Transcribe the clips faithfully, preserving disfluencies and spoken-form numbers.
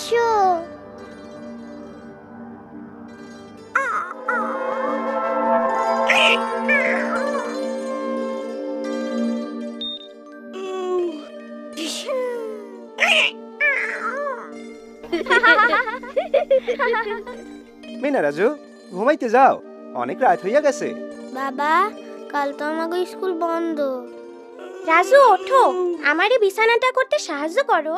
আসো। মিনা রাজু, ঘুমাইতে যাও, অনেক রাত হইয়া গেছে। বাবা, কাল তো আমাকে স্কুল বন্ধ। রাজু ওঠো, আমারে বিছানাটা করতে সাহায্য করো।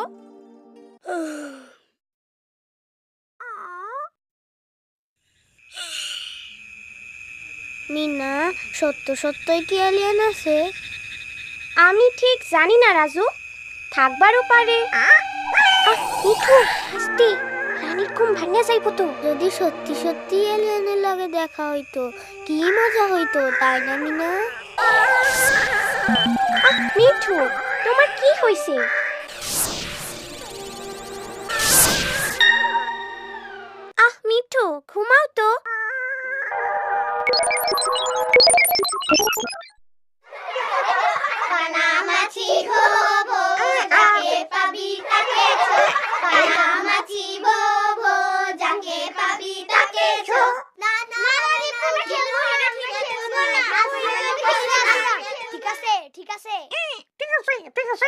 মিনা, সত্য সত্যই কি এলিয়েন আছে? আমি ঠিক জানি না রাজু, থাকবারও পারে। মিঠু, আস্তে, রানীর ঘুম ভাঙা যাইব তো। যদি সত্যি সত্যি এলিয়েনের লগে দেখা হইতো কি মজা হইতো, তাই না মিনা? মিঠু, তোমার কি হইছে? আহ মিঠু, ঘুমাও তো। কানামাছি হবো, যাকে পাবি তাকে ছো। কানামাছি হবো, যাকে পাবি তাকে ছো। না না, ঠিক আছে ঠিক আছে ঠিক আছে ঠিক আছে।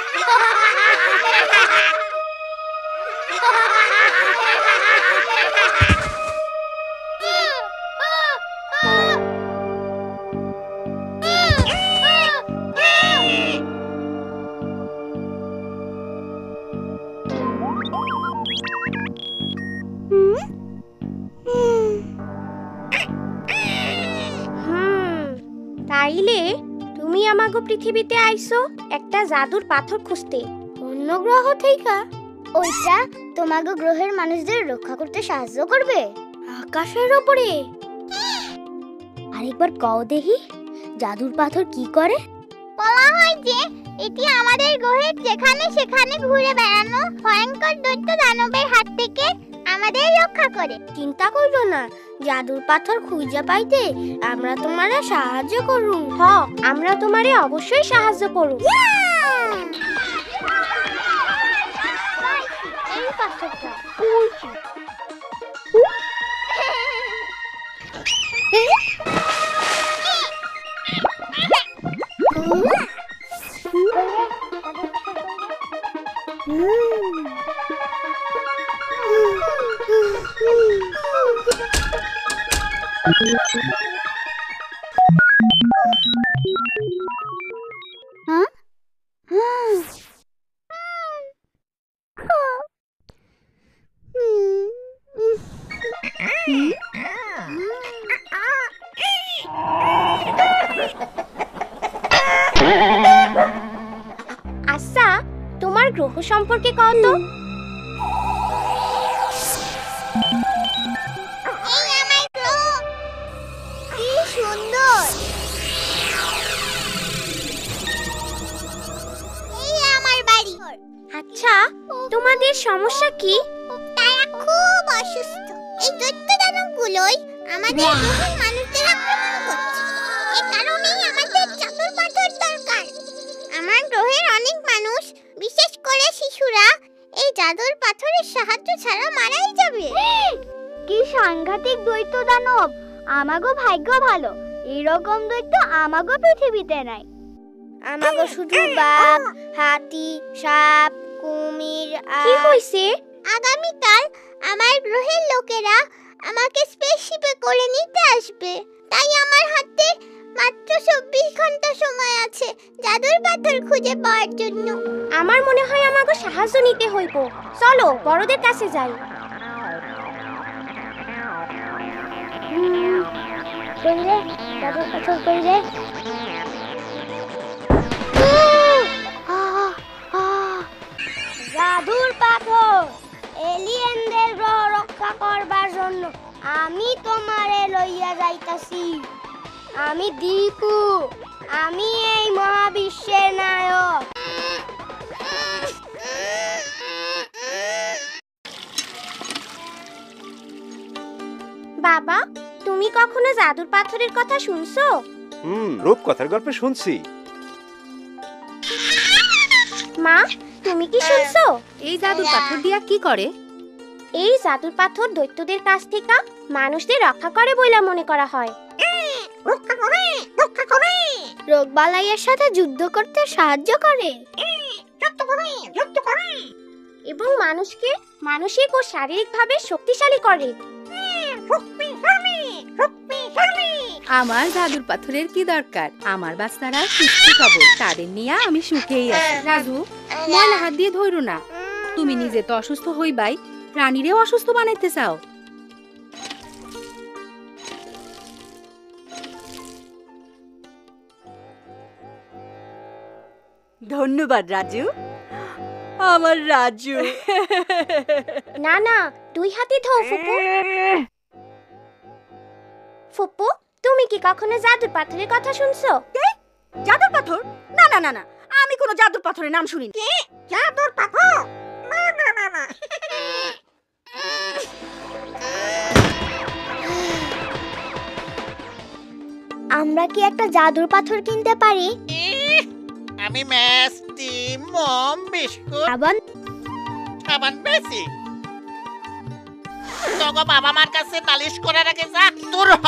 তাইলে তুমি আমাগো পৃথিবীতে আইছো একটা জাদুর পাথর খুঁজতে। অন্য গ্রহ থেকে? ওইটা তোমাগো গ্রহের মানুষদের রক্ষা করতে সাহায্য করবে। আকাশের উপরে? আরেকবার কও দেখি, জাদুর পাথর কি করে? বলা হয় যে এটি আমাদের গ্রহের যেখানে সেখানে ঘুরে বেড়ানো ভয়ঙ্কর দৈত্য দানবের হাত থেকে আমাদের রক্ষা করে। চিন্তা করো না, জাদুর পাথর খুঁজে পাইতে আমরা তোমারে সাহায্য করুম। হ, আমরা তোমারে অবশ্যই সাহায্য করুম। এই পাথরটা হ্যাঁ? আচ্ছা, তোমার গ্রহ সম্পর্কে কও তো। এই আমার গ্রহ, কি সুন্দর। এই আমার বাড়ি। আচ্ছা, তোমাদের সমস্যা কি? তারা খুব অসুস্থ। এই দৈত্য দানবগুলোই আমাদের গ্রহের মানুষদের আক্রমণ করছে। এই কারণেই আমাদের জাদুর পাথর দরকার। আমার গ্রহের অনেক মানুষ, বিশেষ করে শিশুরা, এই জাদুর পাথরের সাহায্য ছাড়া মারাই যাবে। কি সাংঘাতিক দৈত্য দানব! আমাগো ভাগ্য ভালো, এরকম দৈত্য আমাগো পৃথিবীতে নাই। আমাগো শুধু বাঘ, হাতি, সাপ, কুমির আর... কি হইছে? আগামীকাল আমার গ্রহের লোকেরা আমাকে স্পেসশিপে করে নিতে আসবে। তাই আমার হাতে মাত্র চব্বিশ ঘন্টা সময় আছে জাদুর পাথর খুঁজে পাওয়ার জন্য। আমার মনে হয় আমাকে সাহায্য নিতে হইব। চলো বড়দের কাছে যাই। কইরে জাদুর পাথর কইরে। জাদুর পাথর এলিয়েনদের গ্রহ রক্ষা করবার জন্য আমি তোমারে লইয়া যাইতাছি। আমি দীপু, আমি এই মহাবিশ্বের নায়ক। বাবা, তুমি কখনো জাদুর পাথরের কথা শুনছো? হুম, রূপকথার গল্প শুনছি। মা, তুমি কি শুনছো? এই জাদুর পাথর দিয়া কি করে? এই জাদুর পাথর দৈত্যদের কাছ থেকে মানুষদের রক্ষা করে বলে মনে করা হয়। রক্ষা করে, রক্ষা করে, রোগবালাইয়ের সাথে যুদ্ধ করতে সাহায্য করে, যুদ্ধ করে, যুদ্ধ করে, এবং মানুষকে মানসিক ও শারীরিকভাবে শক্তিশালী করে। শক্তিশালী, শক্তিশালী। আমার জাদুর পাথরের কি দরকার? আমার বাচ্চারা সুস্থ সবল, তাদের নিয়ে আমি সুখেই আছি। রাজু, ময়লা হাত দিয়ে ধরো না। তুমি নিজে তো অসুস্থ হইবাই, রানীরেও অসুস্থ বানাইতে চাও। ধন্যবাদ রাজু, আমার রাজু। না না, দুই হাতে ধো ফুপু। ফুপু, তুমি কি কখনো জাদুর পাথরের কথা শুনছো? জাদুর পাথর? না না না না, আমি কোনো জাদুর পাথরের নাম শুনিনি। জাদুর পাথর? না না না না। আমরা কি একটা জাদুর পাথর কিনতে পারি? আমি মিষ্টি, মম, বিস্কুট, সাবান সাবান বেশি। তোগো বাবা মার কাছে নালিশ করার আগে যা দূর হ।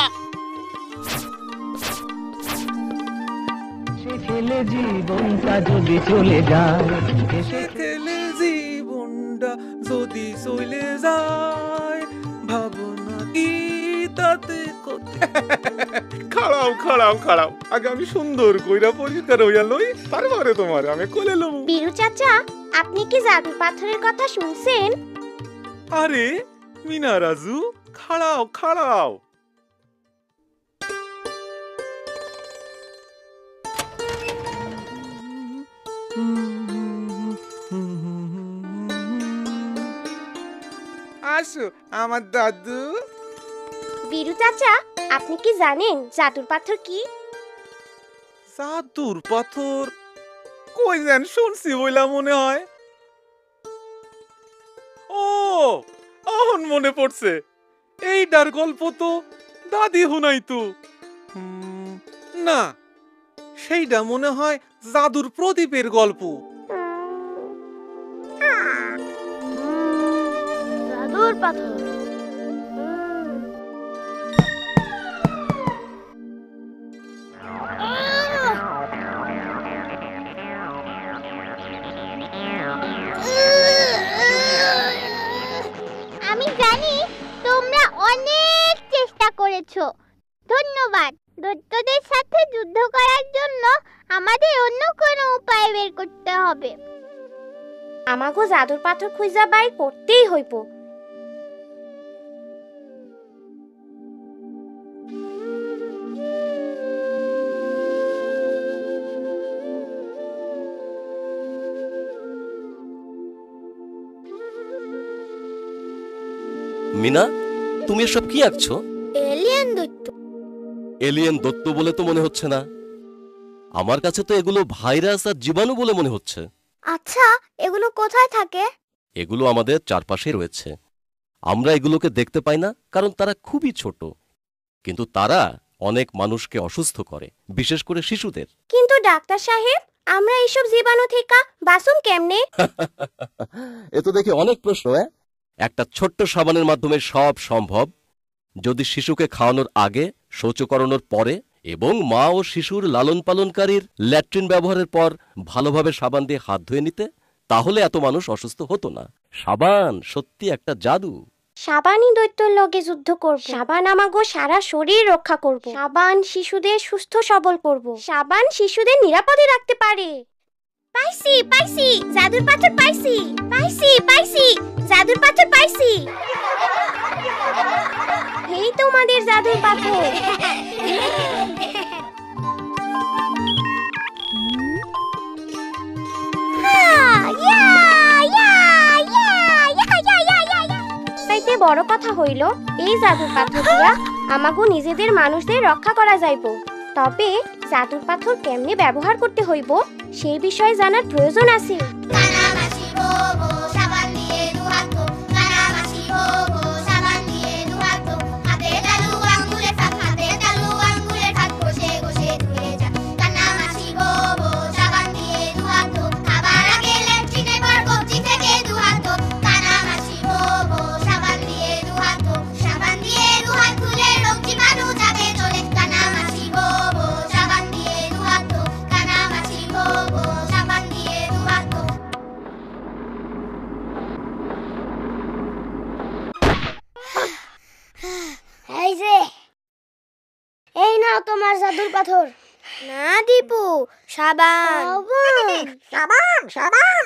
খেলে জীবনটা যদি চলে যায়, খেলে জীবনটা যদি চলে যায়, ভাবনা কি তাতে খাড়াও খাড়াও খাড়াও, আগে আমি সুন্দর কইরা পরিষ্কার হইয়া লই, তারপরে তোমার আমি কোলে লব। বীরু চাচা, আপনি কি জাদুর পাথরের কথা শুনছেন? আরে মিনা রাজু, খাড়াও খাড়াও। আসো আমার দাদু। বীরু চাচা, আপনি কি জানেন জাদুর পাথর কি? জাদুর পাথর কই যেন শুনছি বইলা মনে হয়। ও, এখন মনে পড়ছে, এইটার গল্প তো দাদি শুনাইতো। না, সেইটা মনে হয় জাদুর প্রদীপের গল্প। জাদুর পাথর। আমি জানি তোমরা অনেক চেষ্টা করেছো। ধন্যবাদ। দৈত্যদের সাথে যুদ্ধ করার জন্য আমাদের অন্য কোনো উপায় বের করতে হবে। আমাগো জাদুর পাথর খুঁজা বাই করতেই হইব। মিনা, তুমি এসব কি আঁকছো? এলিয়েন দৈত্য। এলিয়েন দৈত্য বলে তো মনে হচ্ছে না, আমার কাছে তো এগুলো ভাইরাস আর জীবাণু বলে মনে হচ্ছে। আচ্ছা, এগুলো কোথায় থাকে? এগুলো আমাদের চারপাশে রয়েছে। আমরা এগুলোকে দেখতে পাই না কারণ তারা খুবই ছোট, কিন্তু তারা অনেক মানুষকে অসুস্থ করে, বিশেষ করে শিশুদের। কিন্তু ডাক্তার সাহেব, আমরা এইসব জীবাণু থেকে বাঁচুম কেমনে? এ তো দেখি অনেক প্রশ্ন। একটা ছোট্ট সাবানের মাধ্যমে সব সম্ভব, যদি শিশুকে খাওয়ানোর আগে, শৌচ করানোর পরে এবং মা ও শিশুর লালন পালনকারীর ল্যাট্রিন ব্যবহারের পর ভালোভাবে সাবান দিয়ে হাত ধুয়ে নিতে, তাহলে এত মানুষ অসুস্থ হতো না। সাবান সত্যি একটা জাদু। সাবানই দৈত্যর লগে যুদ্ধ করব। সাবান আমাগো সারা শরীর রক্ষা করব। সাবান শিশুদের সুস্থ সবল করব। সাবান শিশুদের নিরাপদে রাখতে পারে। পাইছি পাইছি জাদুর পাথর পাইছি পাইছি পাইছি জাদুর পাথর পাইছি। এই তোমাদের জাদুর পাথর। তাইতে বড় কথা হইল, এই জাদুর পাথর দিয়া আমাগো নিজেদের মানুষদের রক্ষা করা যাইব। তবে জাদুর পাথর কেমনে ব্যবহার করতে হইব সেই বিষয়ে জানার প্রয়োজন আছে। সাবান আমার জাদুর পাথর। না দীপু, সাবান সাবান সাবান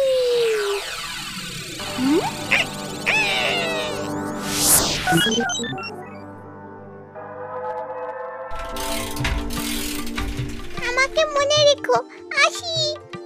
আমাকে মনে রেখো, আসি।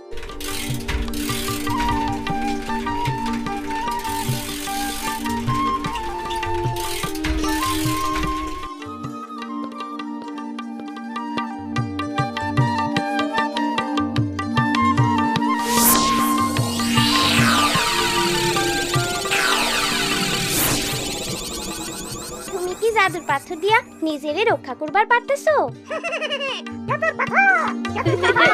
তুমি কি জাদুর পাথর দিয়া নিজেরে রক্ষা করবার পারতেছো? জাদুর পাথর, জাদুর পাথর।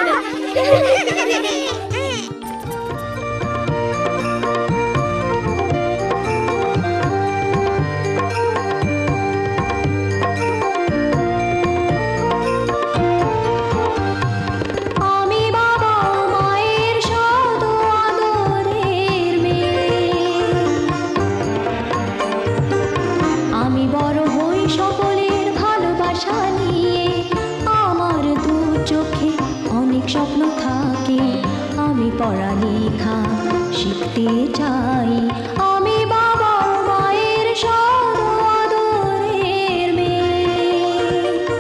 আমি বাবা মায়ের শত আদরের মেয়ে, আমি বড় হই সকলের ভালোবাসা নিয়ে, আমার দু চোখে অনেক স্বপ্ন থাকে, আমি পড়ালেখা শিখতে চাই, আমি বাবা মায়ের শত আদরের মেয়ে।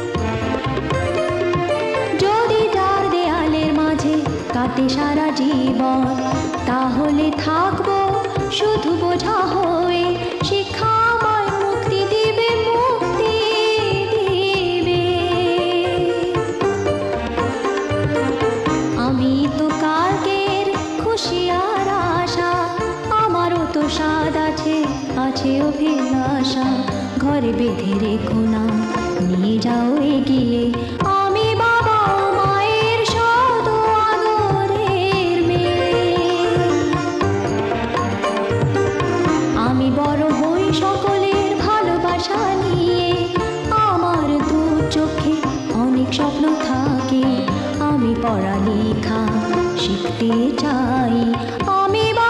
যদি চার দেয়ালের মাঝে কাটে সারা জীবন, তাহলে থাকবো শুধু বোঝা হয়ে, শিক্ষা আমায় মুক্তি দিবে, মুক্তি দিবে। আমি তো কালকের খুশি আর আশা, আমারও তো স্বাদ আছে, আছে অভিলাষা, ঘরে বেঁধে রেখো না, নিয়ে যাও এগিয়ে, আমি বাবা মায়ের শত আদরের মেয়ে। আমি বড় হই সকলের ভালোবাসা নিয়ে, আমার দু চোখে অনেক স্বপ্ন থাকে, আমি পড়ালেখা শিখতে চাই, আমি